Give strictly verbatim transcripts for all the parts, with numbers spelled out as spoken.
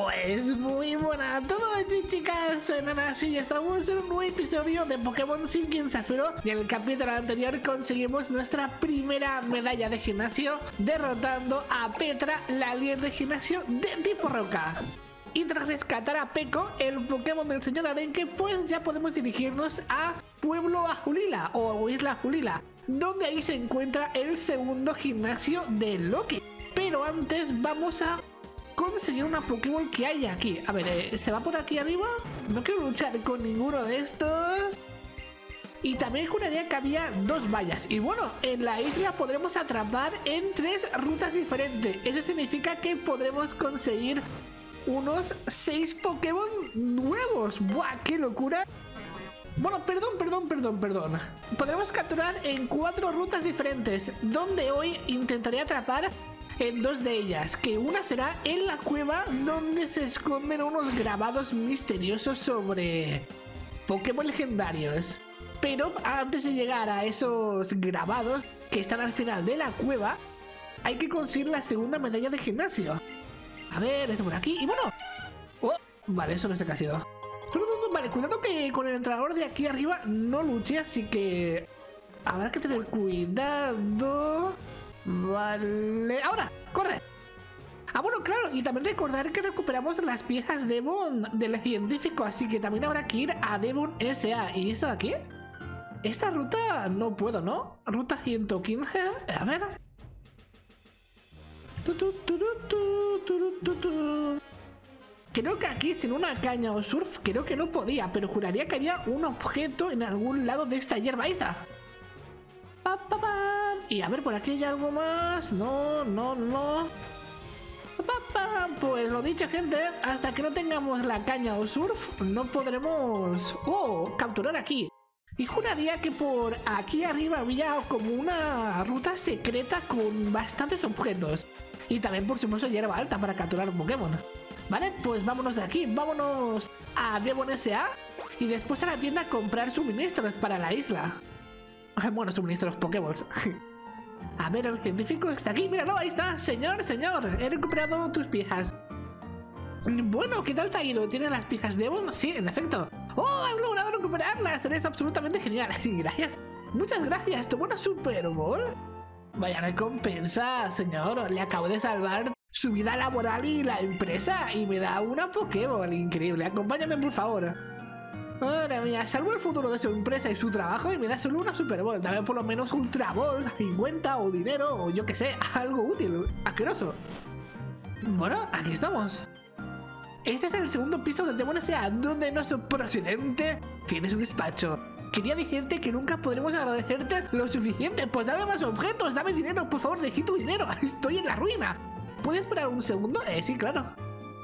Pues muy buena a todos, chicas, soy Nanasi y estamos en un nuevo episodio de Pokémon Zinc y Zafiro. Y en el capítulo anterior conseguimos nuestra primera medalla de gimnasio, derrotando a Petra, la líder de gimnasio de tipo roca. Y tras rescatar a Peco, el Pokémon del señor Arenque, pues ya podemos dirigirnos a Pueblo Ajulila o Isla Ajulila, donde ahí se encuentra el segundo gimnasio de Loki. Pero antes vamos a conseguir una Pokémon que hay aquí. A ver, eh, ¿se va por aquí arriba? No quiero luchar con ninguno de estos. Y también juraría que había dos vallas. Y bueno, en la isla podremos atrapar en tres rutas diferentes. Eso significa que podremos conseguir unos seis Pokémon nuevos. ¡Buah, qué locura! Bueno, perdón, perdón, perdón, perdón. Podremos capturar en cuatro rutas diferentes, donde hoy intentaré atrapar en dos de ellas, que una será en la cueva donde se esconden unos grabados misteriosos sobre Pokémon legendarios. Pero antes de llegar a esos grabados que están al final de la cueva, hay que conseguir la segunda medalla de gimnasio. A ver, es por aquí. Y bueno, oh, vale, eso no sé qué ha sido. Vale, cuidado que con el entrenador de aquí arriba no luche, así que habrá que tener cuidado. Vale, ahora, corre. Ah, bueno, claro, y también recordar que recuperamos las piezas Devon del científico, así que también habrá que ir a Devon S A. ¿Y eso aquí? Esta ruta no puedo, ¿no? Ruta ciento quince, a ver. Tu, tu, tu, tu, tu, tu, tu. Creo que aquí sin una caña o surf creo que no podía, pero juraría que había un objeto en algún lado de esta hierba. Ahí está. Pa, pa, pa. Y a ver, por aquí hay algo más. No, no, no. Pa, pa. Pues lo dicho, gente, hasta que no tengamos la caña o surf no podremos oh, capturar aquí. Y juraría que por aquí arriba había como una ruta secreta con bastantes objetos. Y también, por supuesto, hierba alta para capturar un Pokémon. Vale, pues vámonos de aquí. Vámonos a Devon S A y después a la tienda a comprar suministros para la isla. Bueno, suministros Pokémon. A ver, el científico está aquí. Míralo, ahí está. Señor, señor, he recuperado tus piezas. Bueno, ¿qué tal te ha ido? ¿Tienes las piezas Devon? Sí, en efecto. ¡Oh, has logrado recuperarlas! Eres absolutamente genial. Gracias. Muchas gracias. ¿Tomó una Super Bowl? Vaya recompensa, señor. Le acabo de salvar su vida laboral y la empresa. Y me da una Pokéball. Increíble. Acompáñame, por favor. Madre mía, salvo el futuro de su empresa y su trabajo y me da solo una Super Bowl. Dame por lo menos Ultra Balls, cincuenta o dinero o yo que sé, algo útil, asqueroso. Bueno, aquí estamos. Este es el segundo piso de Devon S A, donde nuestro presidente tiene su despacho. Quería decirte que nunca podremos agradecerte lo suficiente. Pues dame más objetos, dame dinero, por favor, necesito dinero. Estoy en la ruina. ¿Puedes esperar un segundo? Eh, sí, claro.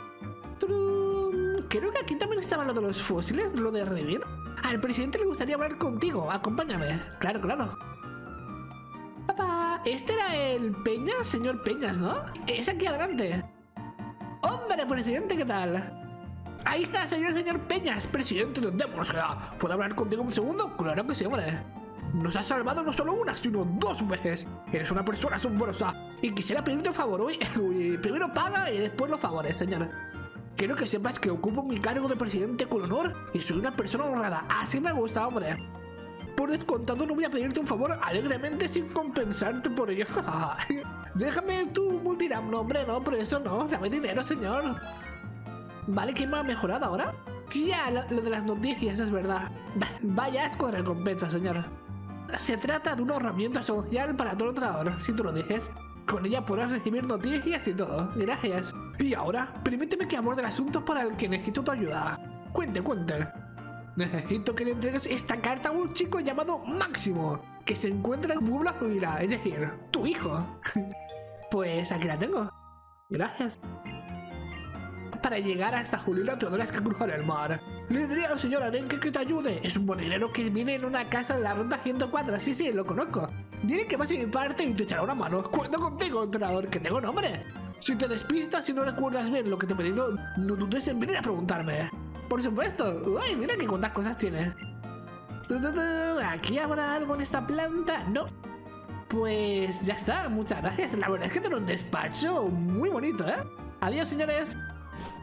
Creo que aquí también estaba lo de los fósiles, lo de revivir. Al presidente le gustaría hablar contigo. Acompáñame. Claro, claro. Papá, este era el Peñas, señor Peñas, ¿no? Es aquí adelante. Hombre, presidente, ¿qué tal? Ahí está, señor, señor Peñas, presidente de Devon S A. ¿Puedo hablar contigo un segundo? Claro que sí, hombre. Nos has salvado no solo una, sino dos veces. Eres una persona asombrosa. Y quisiera pedirte un favor. Uy, uy, primero paga y después los favores, señor. Quiero que sepas que ocupo mi cargo de presidente con honor y soy una persona honrada. Así me gusta, hombre. Por descontado no voy a pedirte un favor alegremente sin compensarte por ello. Déjame tu multiram. No, hombre, no, por eso no. Dame dinero, señor. Vale, ¿quién me ha mejorado ahora? Ya, lo, lo de las noticias es verdad. Vaya asco de recompensa, señor. Se trata de una herramienta social para todo entrenador, si tú lo dices. Con ella podrás recibir noticias y todo. Gracias. Y ahora, permíteme que aborde el asunto para el que necesito tu ayuda. Cuente, cuente. Necesito que le entregues esta carta a un chico llamado Máximo, que se encuentra en Pueblo Ajulila, es decir, tu hijo. Pues aquí la tengo. Gracias. Para llegar hasta Julila tendrás que cruzar el mar. Le diré al señor Arenque que te ayude. Es un molinero que vive en una casa en la ronda ciento cuatro. Sí, sí, lo conozco. Dile que vas a mi parte y te echará una mano. Cuento contigo, entrenador, que tengo nombre. Si te despistas y no recuerdas bien lo que te he pedido, no dudes en venir a preguntarme. Por supuesto. Uy, mira que cuántas cosas tiene. ¿Aquí habrá algo en esta planta? No. Pues ya está, muchas gracias. La verdad es que tengo un despacho muy bonito, ¿eh? Adiós, señores.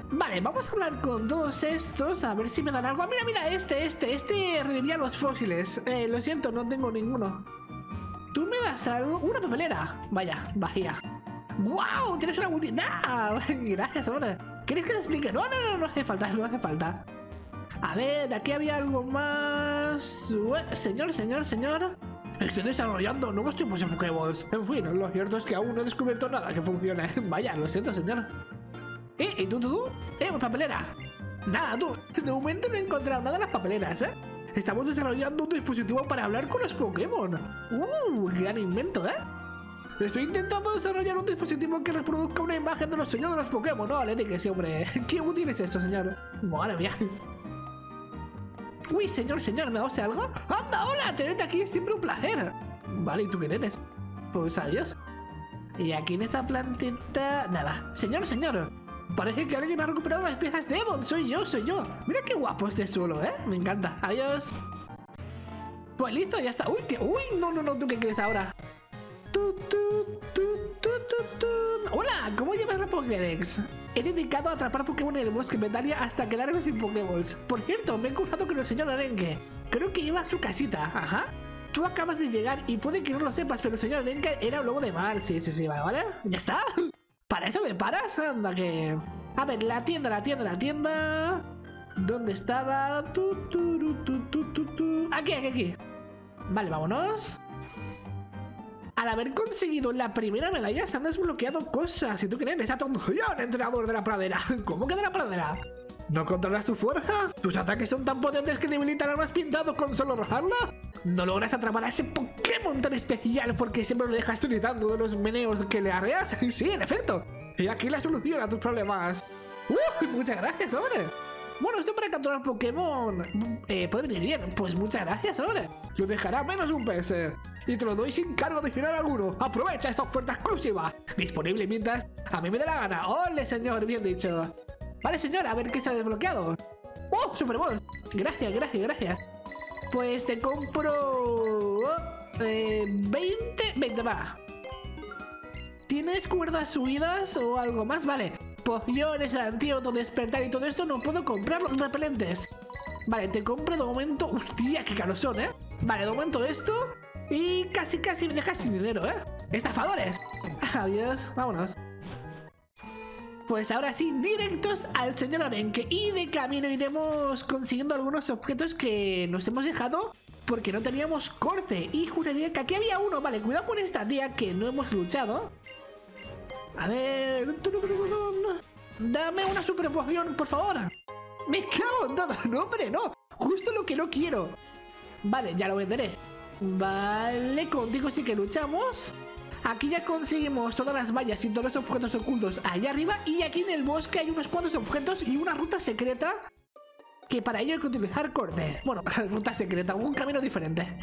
Vale, vamos a hablar con todos estos, a ver si me dan algo. Ah, mira, mira, este, este, este revivía los fósiles. Eh, lo siento, no tengo ninguno. ¿Tú me das algo? Una papelera. Vaya, vaya. ¡Guau! Tienes una multi... ¡Nah! Gracias, hombre. ¿Quieres que te explique? No, no, no, no hace falta, no hace falta. A ver, aquí había algo más... Señor, señor, señor... Estoy desarrollando nuevos tipos de Pokémon. En fin, lo cierto es que aún no he descubierto nada que funcione. Vaya, lo siento, señor. ¿Eh? ¿Y tú, tú, tú? ¿Eh? ¿Papelera? Nada, tú. De momento no he encontrado nada en las papeleras, ¿eh? Estamos desarrollando un dispositivo para hablar con los Pokémon. ¡Uh! Gran invento, ¿eh? Estoy intentando desarrollar un dispositivo que reproduzca una imagen de los sueños de los Pokémon. No, le dije que sí, hombre. ¿Qué útil es eso, señor? Madre mía. Uy, señor, señor, ¿me das algo? ¡Anda, hola! Tenerte aquí es siempre un placer. Vale, ¿y tú quién eres? Pues adiós. Y aquí en esta plantita... Nada. Señor, señor. Parece que alguien ha recuperado las piezas de Ebon. Soy yo, soy yo. Mira qué guapo este suelo, ¿eh? Me encanta. Adiós. Pues listo, ya está. Uy, ¿qué? Uy, no, no, no. ¿Tú qué quieres ahora? Tu, tu, tu, tu, tu, tu. Hola, ¿cómo llevas la Pokédex? He dedicado a atrapar Pokémon en el bosque Metalia hasta quedarme sin Pokémon. Por cierto, me he cruzado con el señor Arenque. Creo que iba a su casita. Ajá. Tú acabas de llegar y puede que no lo sepas, pero el señor Arenque era un lobo de mar. Sí, sí, sí, ¿vale? ¿Ya está? ¿Para eso me paras? Anda que... A ver, la tienda, la tienda, la tienda... ¿Dónde estaba? Tu, tu, tu, tu, tu, tu, tu. Aquí, aquí, aquí. Vale, vámonos. Al haber conseguido la primera medalla se han desbloqueado cosas. ¿Y tú quién eres? ¡Atención, entrenador de la pradera! ¿Cómo que de la pradera? ¿No controlas tu fuerza? ¿Tus ataques son tan potentes que debilitan al más pintado con solo rozarlo? ¿No logras atrapar a ese Pokémon tan especial porque siempre lo dejas utilizando de los meneos que le arreas? Sí, en efecto. Y aquí la solución a tus problemas. ¡Uh! Muchas gracias, hombre. Bueno, esto para capturar Pokémon eh, puede venir bien. Pues muchas gracias, hombre. Lo dejará menos un P S. Y te lo doy sin cargo de final alguno. Aprovecha esta oferta exclusiva. Disponible mientras a mí me dé la gana. ¡Ole, señor! Bien dicho. Vale, señor, a ver qué se ha desbloqueado. ¡Oh, Super Bowl! Gracias, gracias, gracias. Pues te compro... Eh, veinte... veinte, va. ¿Tienes cuerdas subidas o algo más? Vale. Pociones, antídoto, despertar y todo esto no puedo comprar repelentes. Vale, te compro de momento... ¡Hostia, qué caros son, eh! Vale, de momento esto... Y casi casi me dejas sin dinero, ¿eh? ¡Estafadores! Adiós, vámonos. Pues ahora sí, directos al señor Arenque. Y de camino iremos consiguiendo algunos objetos que nos hemos dejado porque no teníamos corte. Y juraría que aquí había uno. Vale, cuidado con esta tía que no hemos luchado. A ver... Dame una super poción, por favor. Me cago en todo. No, hombre, no. Justo lo que no quiero. Vale, ya lo venderé. Vale, contigo sí que luchamos. Aquí ya conseguimos todas las vallas y todos los objetos ocultos allá arriba. Y aquí en el bosque hay unos cuantos objetos y una ruta secreta que para ello hay que utilizar corte. Bueno, ruta secreta, un camino diferente.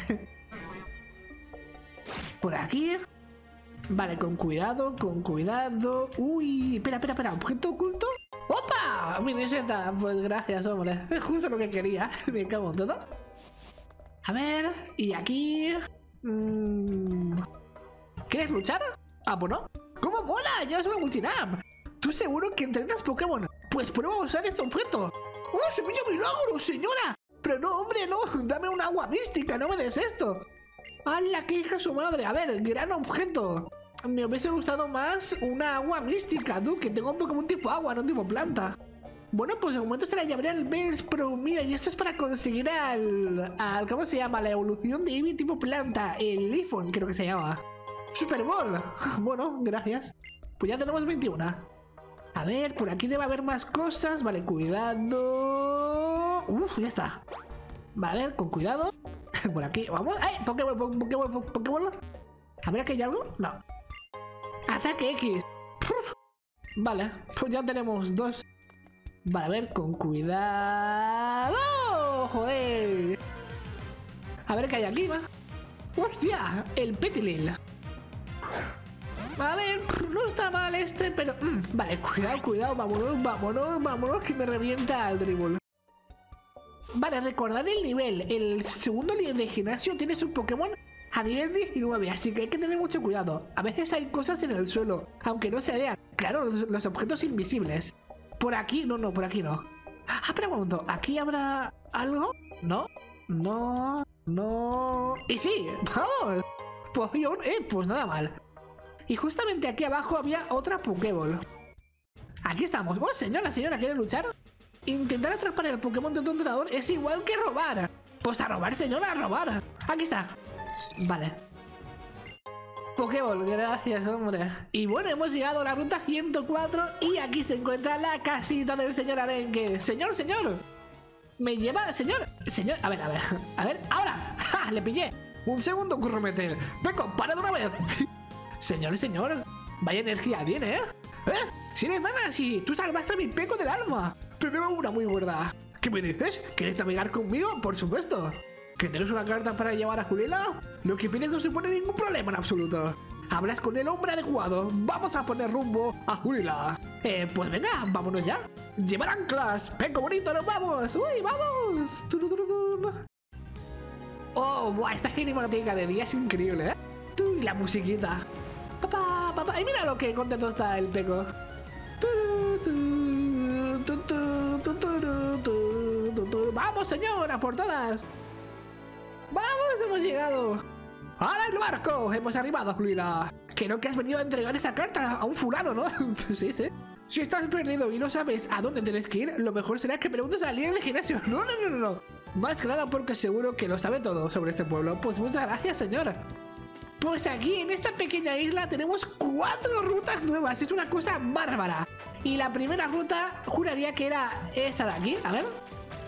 Por aquí. Vale, con cuidado, con cuidado. Uy, espera, espera, espera, objeto oculto. ¡Opa! Mi meseta. Pues gracias, hombre. Es justo lo que quería. Me cago en todo. A ver, y aquí... Mmm... ¿Quieres luchar? Ah, bueno. ¿Cómo mola? Llevas una multinam. ¿Tú seguro que entrenas Pokémon? Pues prueba a usar este objeto. ¡Oh, semilla milagro, señora! Pero no, hombre, no. Dame un agua mística, no me des esto. ¡Hala, qué hija su madre! A ver, gran objeto. Me hubiese gustado más una agua mística, tú, que tengo un Pokémon tipo agua, no tipo planta. Bueno, pues de momento se la llamaré al Bellsprout. Mira, y esto es para conseguir al, al... ¿Cómo se llama? La evolución de Eevee tipo planta. El Leafon, creo que se llama. Super Bowl. Bueno, gracias. Pues ya tenemos veintiuno. A ver, por aquí debe haber más cosas. Vale, cuidado. Uf, ya está. Vale, a ver, con cuidado. Por aquí, vamos. ¡Ay! Pokéball, Pokéball, Pokéball. A ver, ¿aquí hay algo? No. Ataque X. Uf. Vale, pues ya tenemos dos. Vale, a ver, con cuidado. ¡Joder! A ver qué hay aquí, va. ¡Hostia! El Petilil. A ver, no está mal este, pero... Mm, vale, cuidado, cuidado, vámonos, vámonos, vámonos, que me revienta el dribble. Vale, recordar el nivel. El segundo líder de gimnasio tiene su Pokémon a nivel diecinueve, así que hay que tener mucho cuidado. A veces hay cosas en el suelo, aunque no se vean. Claro, los, los objetos invisibles. Por aquí, no, no, por aquí no. Ah, pregunto, ¿aquí habrá algo? ¿No? No, no... Y sí, vamos. Pues, yo, eh, pues nada mal. Y justamente aquí abajo había otra Pokéball. Aquí estamos. Oh, señora, señora, ¿quiere luchar? Intentar atrapar el Pokémon de tu entrenador es igual que robar. Pues a robar, señora, a robar. Aquí está. Vale. Pokéball, gracias, hombre. Y bueno, hemos llegado a la ruta ciento cuatro y aquí se encuentra la casita del señor Arenque. Señor, señor. Me lleva, señor. Señor, a ver, a ver. A ver, ahora. ¡Ja! Le pillé. Un segundo, curromete. Venga, para de una vez. Señor, señor. Vaya energía tiene, ¿eh? ¿Eh? Si eres nada, si tú salvaste a mi Peco del alma. Te debo una muy gorda. ¿Qué me dices? ¿Quieres navegar conmigo? Por supuesto. ¿Que tienes una carta para llevar a Juliela? Lo que pides no supone ningún problema en absoluto. Hablas con el hombre adecuado. Vamos a poner rumbo a Juliela. Eh, pues venga, vámonos ya. Llevar anclas. Peco bonito, nos vamos. Uy, vamos. Turururur. Oh, buah, esta cinemática de día es increíble, ¿eh? Y la musiquita. Papá, papá. Y mira lo que contento está el Peco. Vamos, señora, por todas. Vamos, hemos llegado. ¡Ahora el barco! Hemos arribado, Juliela. Creo que has venido a entregar esa carta a un fulano, ¿no? Sí, sí. Si estás perdido y no sabes a dónde tienes que ir, lo mejor será que preguntes al líder del gimnasio. No, no, no, no, no. Más que nada porque seguro que lo sabe todo sobre este pueblo. Pues muchas gracias, señora. Pues aquí, en esta pequeña isla, tenemos cuatro rutas nuevas. Es una cosa bárbara. Y la primera ruta, juraría que era esta de aquí. A ver.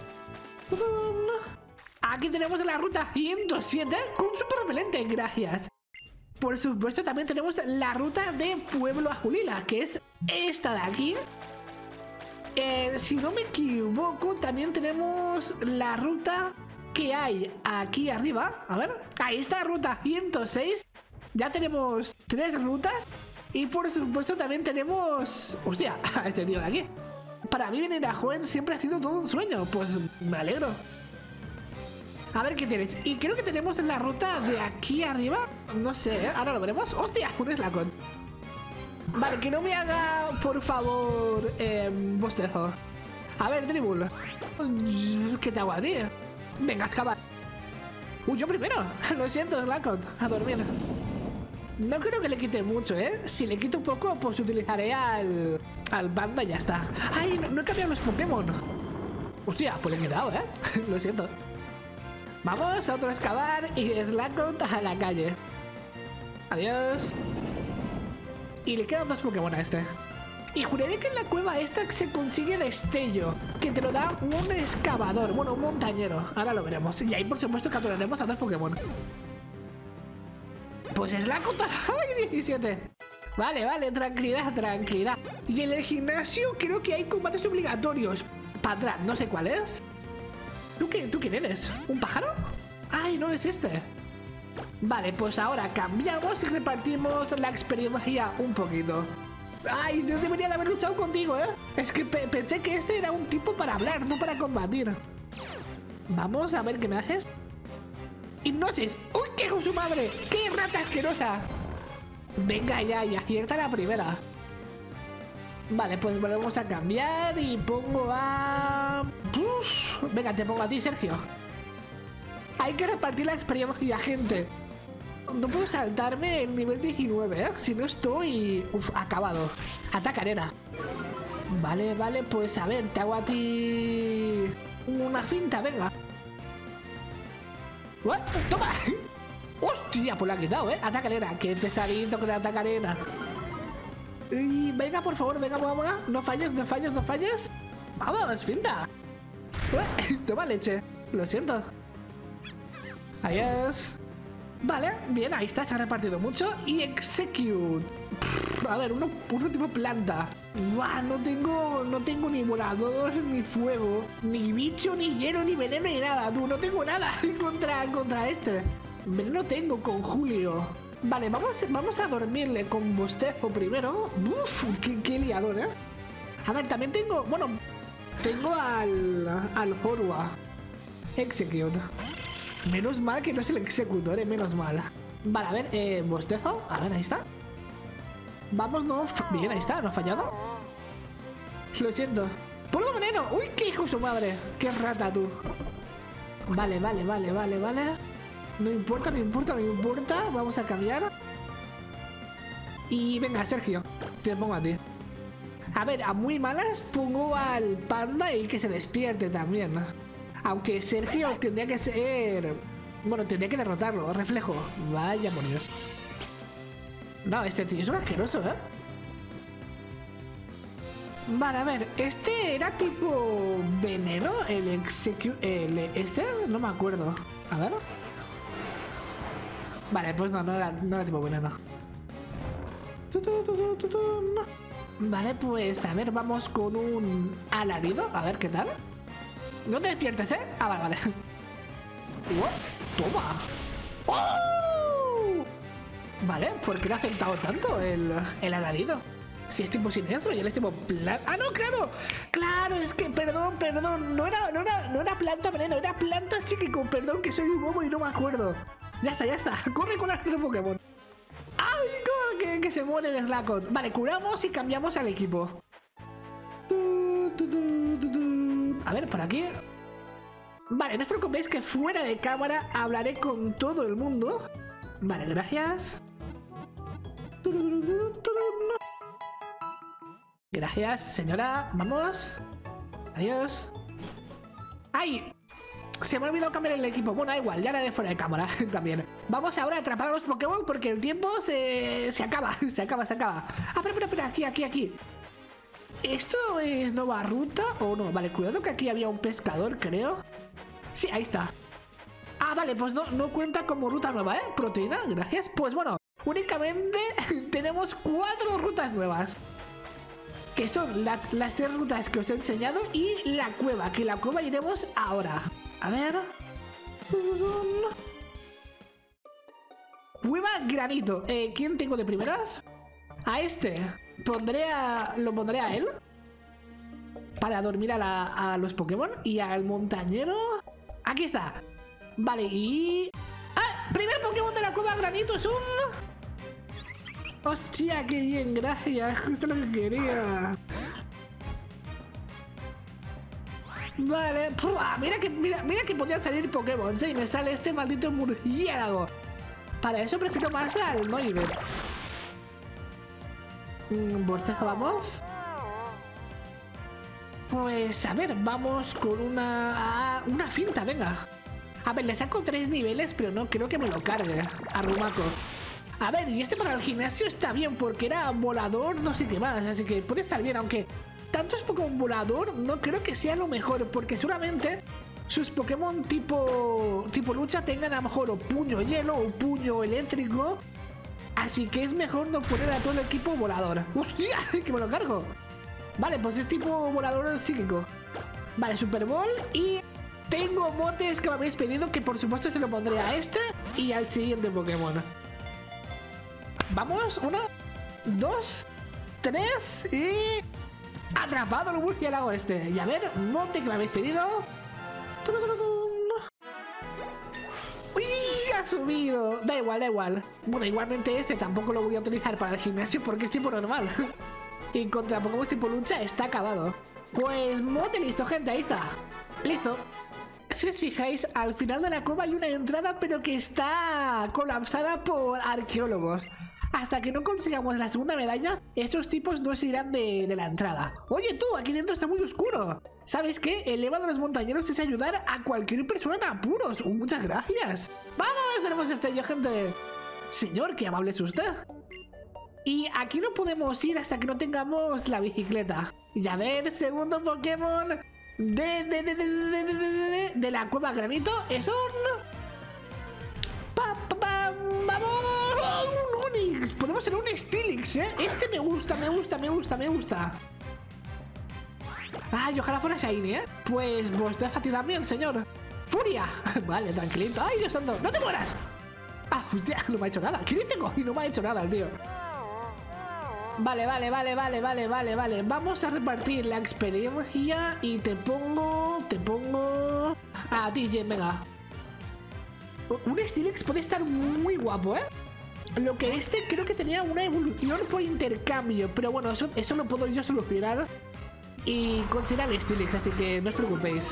Aquí tenemos la ruta ciento siete con super repelente, gracias. Por supuesto, también tenemos la ruta de Pueblo a Juliela, que es esta de aquí. Eh, si no me equivoco, también tenemos la ruta que hay aquí arriba. A ver, ahí está, ruta ciento seis. Ya tenemos tres rutas. Y por supuesto también tenemos... Hostia, este tío de aquí. Para mí venir a Juan siempre ha sido todo un sueño. Pues me alegro. A ver qué tienes. Y creo que tenemos la ruta de aquí arriba. No sé, ¿eh? Ahora lo veremos. ¡Hostia! Un Slacon. Vale, que no me haga, por favor, eh, bostezo. A ver, Dribble. ¿Qué te hago a ti? Venga, a excavar. Uy, yo primero. Lo siento, Slacon. A dormir. No creo que le quite mucho, ¿eh? Si le quito un poco, pues utilizaré al... al Panda y ya está. ¡Ay! No, no he cambiado los Pokémon. Hostia, pues le he quedado, ¿eh? Lo siento. Vamos a otro excavar y Slacon a la calle. Adiós. Y le quedan dos Pokémon a este. Y juré que en la cueva esta se consigue destello, que te lo da un excavador, bueno, un montañero. Ahora lo veremos. Y ahí por supuesto capturaremos a dos Pokémon. Pues Slacon. ¡Ay, diecisiete! Vale, vale, tranquilidad, tranquilidad. Y en el gimnasio creo que hay combates obligatorios. Para atrás, no sé cuál es. ¿Tú, qué, ¿Tú quién eres? ¿Un pájaro? Ay, no es este. Vale, pues ahora cambiamos y repartimos la experiencia un poquito. Ay, no debería de haber luchado contigo, ¿eh? Es que pe pensé que este era un tipo para hablar, no para combatir. Vamos a ver qué me haces. Hipnosis. ¡Uy, qué con su madre! ¡Qué rata asquerosa! Venga ya, y acierta la primera. Vale, pues volvemos a cambiar y pongo a... Uf, venga, te pongo a ti, Sergio. Hay que repartir la experiencia, gente. No puedo saltarme el nivel diecinueve, ¿eh? Si no estoy... Uf, acabado. Ataca arena. Vale, vale, pues a ver, te hago a ti... una finta, venga. ¿What? ¡Toma! ¡Hostia! Pues la ha quitado, ¿eh? Ataca arena. Qué pesadito con el ataca arena. Y venga, por favor, venga, vamos. No falles, no falles, no falles. Vamos, finta. Ué, toma leche. Lo siento. Adiós. Vale, bien, ahí está, se ha repartido mucho. Y execute. Pff, a ver, uno, uno tipo planta. Buah, no tengo, no tengo ni volador, ni fuego, ni bicho, ni hielo, ni veneno, ni nada. Tú, no tengo nada contra, contra este. Veneno tengo con Julio. Vale, vamos, vamos a dormirle con bostezo primero. Uf, qué, qué liador, ¿eh? A ver, también tengo, bueno, tengo al, al Horua. Execute. Menos mal que no es el ejecutor, eh, menos mal. Vale, a ver, eh, bostezo. A ver, ahí está. Vamos, no. Bien, ahí está, no ha fallado. Lo siento. ¡Polvo veneno! ¡Uy, qué hijo de su madre! ¡Qué rata tú! Vale, vale, vale, vale, vale. No importa, no importa, no importa. Vamos a cambiar. Y venga, Sergio, te pongo a ti. A ver, a muy malas pongo al panda y que se despierte también. Aunque Sergio tendría que ser... Bueno, tendría que derrotarlo. Reflejo. Vaya por Dios. No, este tío es un asqueroso, ¿eh? Vale, a ver. Este era tipo... veneno. El execu... El... Este, no me acuerdo. A ver. Vale, pues no, no era, no era tipo veneno. Vale, pues a ver, vamos con un alarido. A ver qué tal. No te despiertes, ¿eh? Ah, vale, vale. Oh, toma. ¡Oh! Vale, ¿por qué le ha afectado tanto el, el alarido? Si es tipo siniestro y él es tipo planta. ¡Ah, no, claro! Claro, es que, perdón, perdón. No era, no era, no era planta veneno, era planta psíquico. Perdón, que soy un bobo y no me acuerdo. Ya está, ya está. Corre con el otro Pokémon. ¡Ay, no! Que, que se muere el Slackoth. Vale, curamos y cambiamos al equipo. A ver, por aquí. Vale, no os preocupéis que fuera de cámara hablaré con todo el mundo. Vale, gracias. Gracias, señora. Vamos. Adiós. ¡Ay! Se me ha olvidado cambiar el equipo. Bueno, da igual, ya la de fuera de cámara también. Vamos ahora a atrapar a los Pokémon porque el tiempo se, se acaba. Se acaba, se acaba. Ah, espera, espera, espera. Aquí, aquí, aquí. ¿Esto es nueva ruta o no? Vale, cuidado que aquí había un pescador, creo. Sí, ahí está. Ah, vale, pues no, no cuenta como ruta nueva, ¿eh? Proteína, gracias. Pues bueno, únicamente tenemos cuatro rutas nuevas. Que son la, las tres rutas que os he enseñado y la cueva, que la cueva iremos ahora. A ver. Cueva granito. Eh, ¿Quién tengo de primeras? A este. Pondré a... Lo pondré a él. Para dormir a, la, a los Pokémon. Y al montañero. Aquí está. Vale, y... ¡Ah! Primer Pokémon de la cueva granito es un... ¡Hostia, qué bien! Gracias. Justo lo que quería. Vale, ¡pua! Mira que, mira, mira que podían salir Pokémon, ¿sí? Y me sale este maldito murciélago. Para eso prefiero más al Noivern. ¿Bostezo vamos? Pues a ver, vamos con una... Una finta, venga. A ver, le saco tres niveles, pero no creo que me lo cargue a Rumako. A ver, y este para el gimnasio está bien porque era volador, no sé qué más. Así que puede estar bien, aunque... Tantos Pokémon volador no creo que sea lo mejor, porque seguramente sus Pokémon tipo tipo lucha tengan a lo mejor o puño hielo o puño eléctrico. Así que es mejor no poner a todo el equipo volador. ¡Hostia! ¡Que me lo cargo! Vale, pues es tipo volador psíquico. Vale, Super Ball. Y tengo motes que me habéis pedido, que por supuesto se lo pondré a este y al siguiente Pokémon. Vamos, uno, dos, tres y... Atrapado el murciélago este. Y a ver, monte que me habéis pedido. ¡Uy! Ha subido. Da igual, da igual. Bueno, igualmente este tampoco lo voy a utilizar para el gimnasio porque es tipo normal. Y contra Pokémon tipo lucha está acabado. Pues monte listo, gente. Ahí está. Listo. Si os fijáis, al final de la cueva hay una entrada, pero que está colapsada por arqueólogos. Hasta que no consigamos la segunda medalla, esos tipos no se irán de, de la entrada. Oye tú, aquí dentro está muy oscuro. ¿Sabes qué? El lema de los montañeros es ayudar a cualquier persona en apuros. Uh, muchas gracias. ¡Vamos! Tenemos estrella, gente. Señor, qué amable es usted. Y aquí no podemos ir hasta que no tengamos la bicicleta. Y a ver, segundo Pokémon de, de, de, de, de, de, de, de, de la cueva granito. Es un... Pa, pa, pa, ¡vamos! ¡Oh, un Onix! Podemos ser un Steelix, ¿eh? Este me gusta, me gusta, me gusta, me gusta. Ay, ojalá fuera Shiny, ¿eh? Pues vos deja a ti también, señor. ¡Furia! Vale, tranquilito. ¡Ay, Dios santo! ¡No te mueras! Ah, hostia, no me ha hecho nada. Crítico y no me ha hecho nada el tío. Vale, vale, vale, vale, vale, vale, vale. Vamos a repartir la experiencia y te pongo... Te pongo... A ti, Jen, venga. Un Steelix puede estar muy guapo, ¿eh? Lo que este creo que tenía una evolución por intercambio. Pero bueno, eso, eso lo puedo yo solucionar. y conseguirá el Steelix, así que no os preocupéis.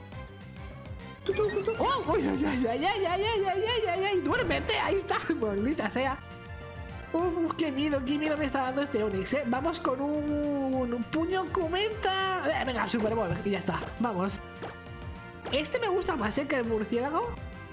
¡Oh! ¡Uy, ay, ay, ay, ay, ay, ay, ay, ay, ay! ¡Duérmete! ¡Ahí está! ¡Maldita sea! ¡Uf, qué miedo, qué miedo me está dando este Onix, eh! Vamos con un, un puño cometa. Eh, venga, Super Bowl, y ya está. Vamos. Este me gusta más, ¿eh? Que el murciélago.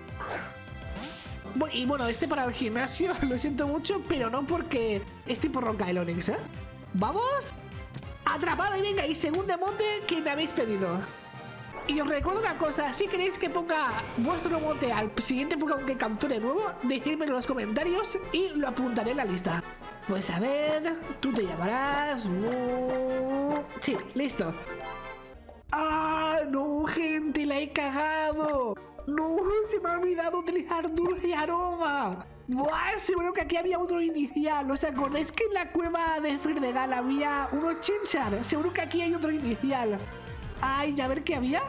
Y bueno, este para el gimnasio, lo siento mucho, pero no porque es tipo roca el Onix, ¿eh? ¡Vamos! ¡Atrapado! Y venga, y segundo emote que me habéis pedido. Y os recuerdo una cosa, si queréis que ponga vuestro emote al siguiente Pokémon que capture nuevo, dejadmelo en los comentarios y lo apuntaré en la lista. Pues a ver, tú te llamarás... Uh... Sí, listo. ¡Ah, no, gente! ¡La he cagado! ¡No! ¡Se me ha olvidado utilizar dulce y aroma! ¡Buah! Seguro que aquí había otro inicial. ¿Os acordáis que en la cueva de Firdegal había uno Chinchar? Seguro que aquí hay otro inicial. ¡Ay, a ver qué había!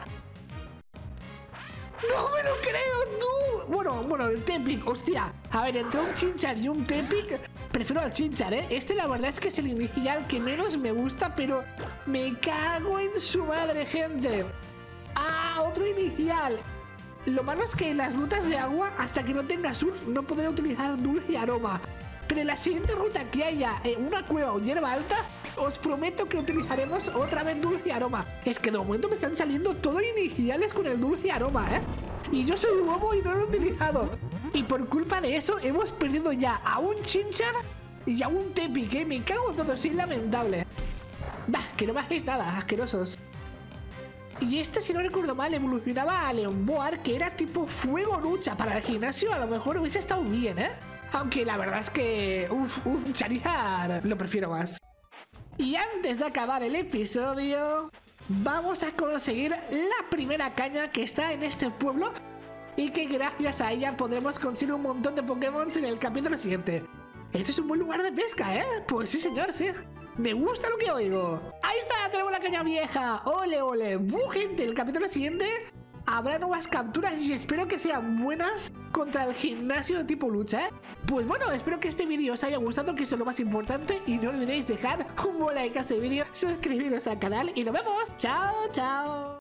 ¡No me lo creo, tú! Bueno, bueno, el Tepic, hostia. A ver, entre un Chinchar y un Tepic, prefiero al Chinchar, ¿eh? Este la verdad es que es el inicial que menos me gusta, pero me cago en su madre, gente. ¡Ah, otro inicial! Lo malo es que en las rutas de agua, hasta que no tenga surf, no podré utilizar dulce y aroma. Pero en la siguiente ruta que haya eh, una cueva o hierba alta, os prometo que utilizaremos otra vez dulce y aroma. Es que de momento me están saliendo todos iniciales con el dulce y aroma, ¿eh? Y yo soy nuevo y no lo he utilizado. Y por culpa de eso hemos perdido ya a un Chinchar y a un Tepic, ¿eh? Me cago en todo, soy lamentable. Bah, que no me hacéis nada, asquerosos. Y este, si no recuerdo mal, evolucionaba a Leonboar, que era tipo fuego lucha. Para el gimnasio a lo mejor hubiese estado bien, ¿eh? Aunque la verdad es que... Uf, uf, Charizard lo prefiero más. Y antes de acabar el episodio, vamos a conseguir la primera caña que está en este pueblo y que gracias a ella podremos conseguir un montón de Pokémon en el capítulo siguiente. Este es un buen lugar de pesca, ¿eh? Pues sí, señor, sí. Me gusta lo que oigo. Ahí está, tenemos la caña vieja. Ole, ole. ¡Buh, gente! El capítulo siguiente habrá nuevas capturas y espero que sean buenas contra el gimnasio de tipo lucha, ¿eh? Pues bueno, espero que este vídeo os haya gustado, que eso es lo más importante. Y no olvidéis dejar un buen like a este vídeo, suscribiros al canal y nos vemos. ¡Chao, chao!